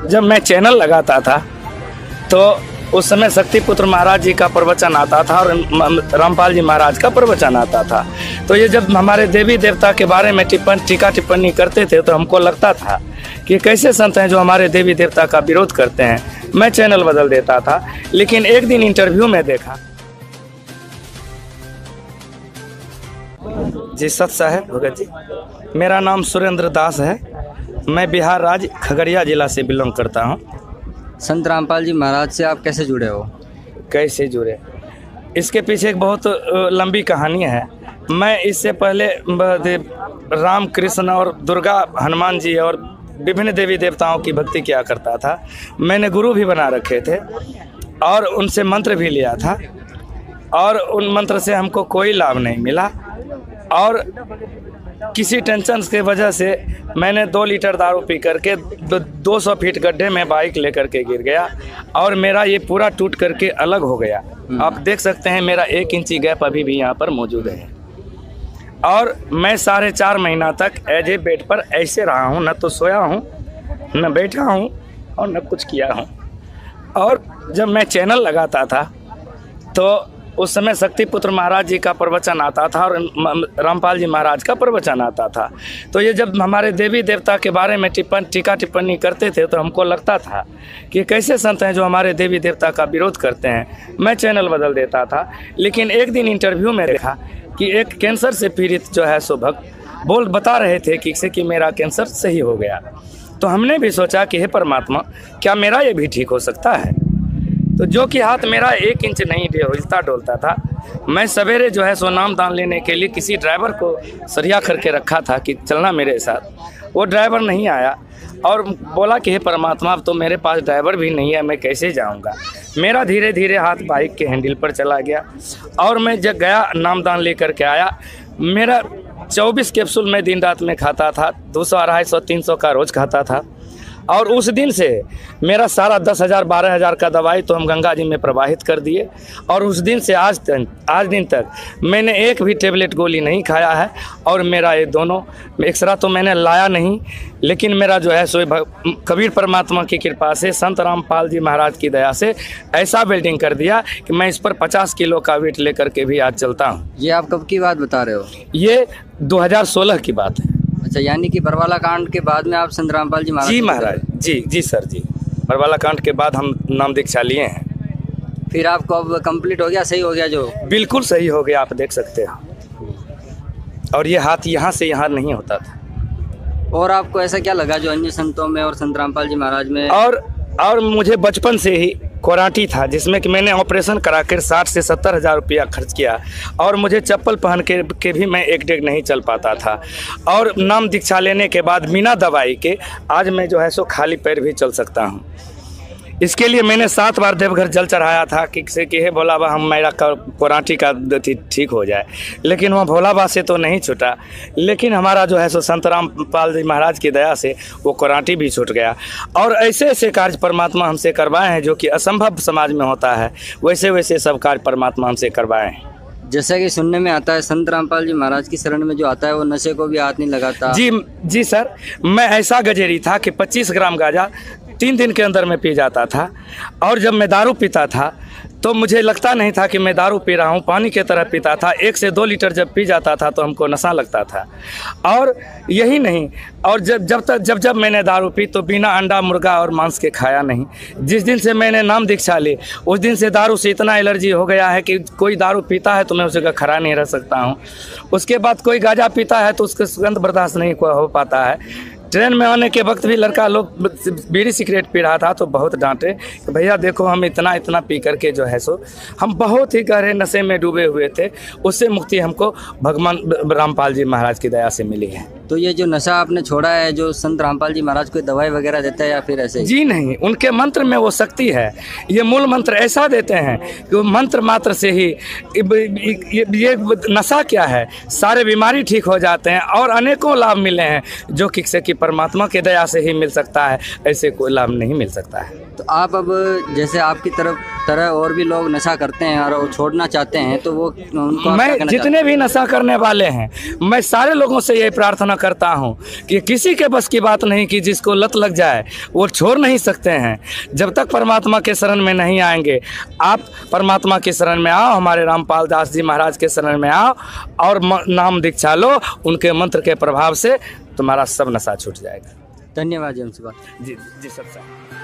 जब मैं चैनल लगाता था तो उस समय शक्तिपुत्र महाराज जी का प्रवचन आता था और रामपाल जी महाराज का प्रवचन आता था। तो ये जब हमारे देवी देवता के बारे में टीका टिप्पणी करते थे तो हमको लगता था कि कैसे संत हैं जो हमारे देवी देवता का विरोध करते हैं। मैं चैनल बदल देता था। लेकिन एक दिन इंटरव्यू में देखा। जी सत साहब भगत जी, मेरा नाम सुरेंद्र दास है। मैं बिहार राज्य खगड़िया जिला से बिलोंग करता हूँ। संत रामपाल जी महाराज से आप कैसे जुड़े हो? कैसे जुड़े, इसके पीछे एक बहुत लंबी कहानी है। मैं इससे पहले राम कृष्ण और दुर्गा हनुमान जी और विभिन्न देवी देवताओं की भक्ति किया करता था। मैंने गुरु भी बना रखे थे और उनसे मंत्र भी लिया था और उन मंत्र से हमको कोई लाभ नहीं मिला। और किसी टेंशन की वजह से मैंने 2 लीटर दारू पी करके 200 फीट गड्ढे में बाइक लेकर के गिर गया और मेरा ये पूरा टूट करके अलग हो गया। आप देख सकते हैं मेरा 1 इंची गैप अभी भी यहाँ पर मौजूद है। और मैं 4.5 महीना तक एज ए बेड पर ऐसे रहा हूँ, न तो सोया हूँ न बैठा हूँ और न कुछ किया हूँ। और जब मैं चैनल लगाता था तो उस समय शक्तिपुत्र महाराज जी का प्रवचन आता था और रामपाल जी महाराज का प्रवचन आता था। तो ये जब हमारे देवी देवता के बारे में टीका टिप्पणी करते थे तो हमको लगता था कि कैसे संत हैं जो हमारे देवी देवता का विरोध करते हैं। मैं चैनल बदल देता था। लेकिन एक दिन इंटरव्यू में देखा कि एक कैंसर से पीड़ित जो है सो भक्त बता रहे थे कि मेरा कैंसर सही हो गया। तो हमने भी सोचा कि हे परमात्मा, क्या मेरा ये भी ठीक हो सकता है? तो जो कि हाथ मेरा 1 इंच नहीं हिलता डोलता था। मैं सवेरे जो है सो नाम दान लेने के लिए किसी ड्राइवर को सरिया करके रखा था कि चलना मेरे साथ। वो ड्राइवर नहीं आया और बोला कि हे परमात्मा, अब तो मेरे पास ड्राइवर भी नहीं है, मैं कैसे जाऊंगा। मेरा धीरे धीरे हाथ बाइक के हैंडल पर चला गया और मैं जब गया नाम दान लेकर के आया। मेरा 24 कैप्सूल मैं दिन रात में खाता था, 200, 250, 300 का रोज़ खाता था। और उस दिन से मेरा सारा 10,000 12,000 का दवाई तो हम गंगा जी में प्रवाहित कर दिए। और उस दिन से आज दिन तक मैंने एक भी टेबलेट गोली नहीं खाया है। और मेरा ये दोनों एक्सरा तो मैंने लाया नहीं, लेकिन मेरा जो है सो कबीर परमात्मा की कृपा से संत रामपाल जी महाराज की दया से ऐसा वेल्डिंग कर दिया कि मैं इस पर 50 किलो का वेट लेकर के भी आज चलता हूँ। ये आप कब की बात बता रहे हो? ये 2016 की बात है। अच्छा, यानी कि बरवाला कांड के बाद में आप संत रामपाल जी महाराज? जी महाराज, जी सर जी, बरवाला कांड के बाद हम नाम दीक्षा लिए हैं। फिर आपको अब कंप्लीट हो गया, सही हो गया? जो बिल्कुल सही हो गया, आप देख सकते हैं। और ये हाथ यहाँ से यहाँ नहीं होता था। और आपको ऐसा क्या लगा जो अन्य संतों में और संत रामपाल जी महाराज में? और मुझे बचपन से ही कोराटी था, जिसमें कि मैंने ऑपरेशन करा कर 60 से 70 हज़ार रुपया खर्च किया। और मुझे चप्पल पहन के भी मैं 1 डेग नहीं चल पाता था। और नाम दीक्षा लेने के बाद बिना दवाई के आज मैं जो है सो खाली पैर भी चल सकता हूँ। इसके लिए मैंने 7 बार देवघर जल चढ़ाया था कि हे भोला बा, हम मेरा कोराटी का ठीक हो जाए। लेकिन वह भोला बा से तो नहीं छूटा। लेकिन हमारा जो है सो संत रामपाल जी महाराज की दया से वो कोराटी भी छूट गया। और ऐसे ऐसे कार्य परमात्मा हमसे करवाए हैं जो कि असंभव समाज में होता है, वैसे वैसे सब कार्य परमात्मा हमसे करवाए हैं। जैसा कि सुनने में आता है संत रामपाल जी महाराज की शरण में जो आता है वो नशे को भी हाथ नहीं लगाता। जी सर, मैं ऐसा गजेरी था कि 25 ग्राम गांजा 3 दिन के अंदर में पी जाता था। और जब मैं दारू पीता था तो मुझे लगता नहीं था कि मैं दारू पी रहा हूँ, पानी की तरह पीता था। 1 से 2 लीटर जब पी जाता था तो हमको नशा लगता था। और यही नहीं, और जब मैंने दारू पी तो बिना अंडा मुर्गा और मांस के खाया नहीं। जिस दिन से मैंने नाम दीक्षा ली उस दिन से दारू से इतना एलर्जी हो गया है कि कोई दारू पीता है तो मैं उसका खड़ा नहीं रह सकता हूँ। उसके बाद कोई गांजा पीता है तो उसका सुगंध बर्दाश्त नहीं हो पाता है। ट्रेन में आने के वक्त भी लड़का लोग बीड़ी सिगरेट पी रहा था तो बहुत डांटे कि भैया देखो, हम इतना पी करके जो है सो हम बहुत ही गहरे नशे में डूबे हुए थे। उससे मुक्ति हमको भगवान रामपाल जी महाराज की दया से मिली है। तो ये जो नशा आपने छोड़ा है, जो संत रामपाल जी महाराज कोई दवाई वगैरह देते हैं या फिर ऐसे? जी नहीं, उनके मंत्र में वो शक्ति है। ये मूल मंत्र ऐसा देते हैं कि मंत्र मात्र से ही ये नशा क्या है, सारे बीमारी ठीक हो जाते हैं और अनेकों लाभ मिले हैं जो कि परमात्मा की दया से ही मिल सकता है। ऐसे कोई लाभ नहीं मिल सकता है। तो आप अब जैसे आपकी तरह और भी लोग नशा करते हैं और वो छोड़ना चाहते हैं, तो वो उनको आप क्या मैं कहना जितने भी नशा करने वाले हैं, मैं सारे लोगों से यही प्रार्थना करता हूं कि किसी के बस की बात नहीं कि जिसको लत लग जाए वो छोड़ नहीं सकते हैं। जब तक परमात्मा के शरण में नहीं आएंगे, आप परमात्मा के शरण में आओ, हमारे रामपाल दास जी महाराज के शरण में आओ और नाम दीक्षा लो, उनके मंत्र के प्रभाव से तुम्हारा सब नशा छूट जाएगा। धन्यवाद जी हमसे बात। जी जी सर।